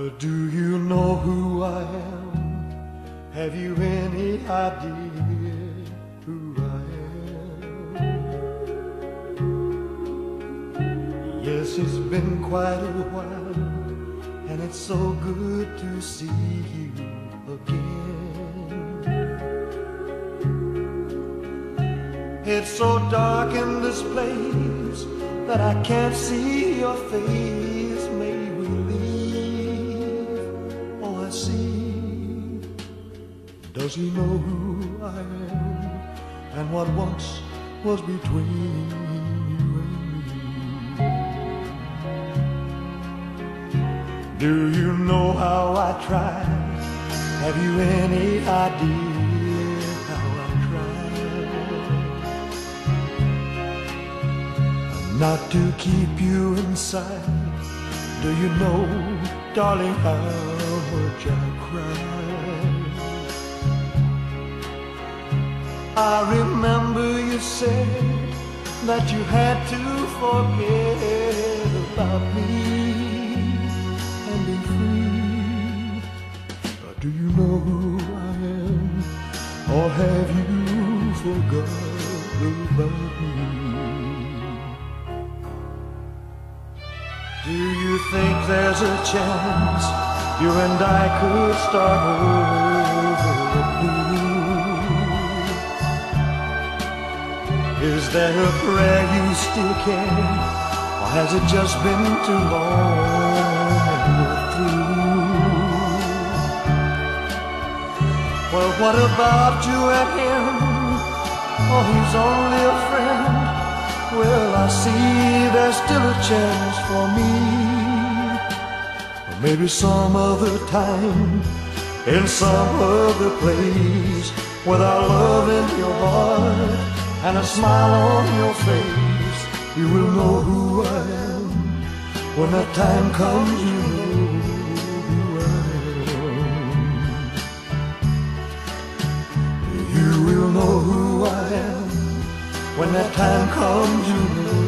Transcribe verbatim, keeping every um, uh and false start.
But do you know who I am? Have you any idea who I am? Yes, it's been quite a while, and it's so good to see you again. It's so dark in this place that I can't see your face. May we leave? Oh, I see. Does he know who I am and what once was between you and me? Do you know how I tried? Have you any idea how I tried not to keep you inside? Do you know, darling, how much I cried? I remember you said that you had to forget about me and be free. Do you know who I am, or have you forgotten about me? Do you think there's a chance you and I could start over anew? Is there a prayer you still care, or has it just been too long and we're through? Well, what about you and him? Oh, he's only a friend. Well, I see there's still a chance for me. Or maybe some other time, in some other place, with our love in your heart and a smile on your face, you will know who I am. When that time comes, you know who I am. You will know who I am. When that time comes, you know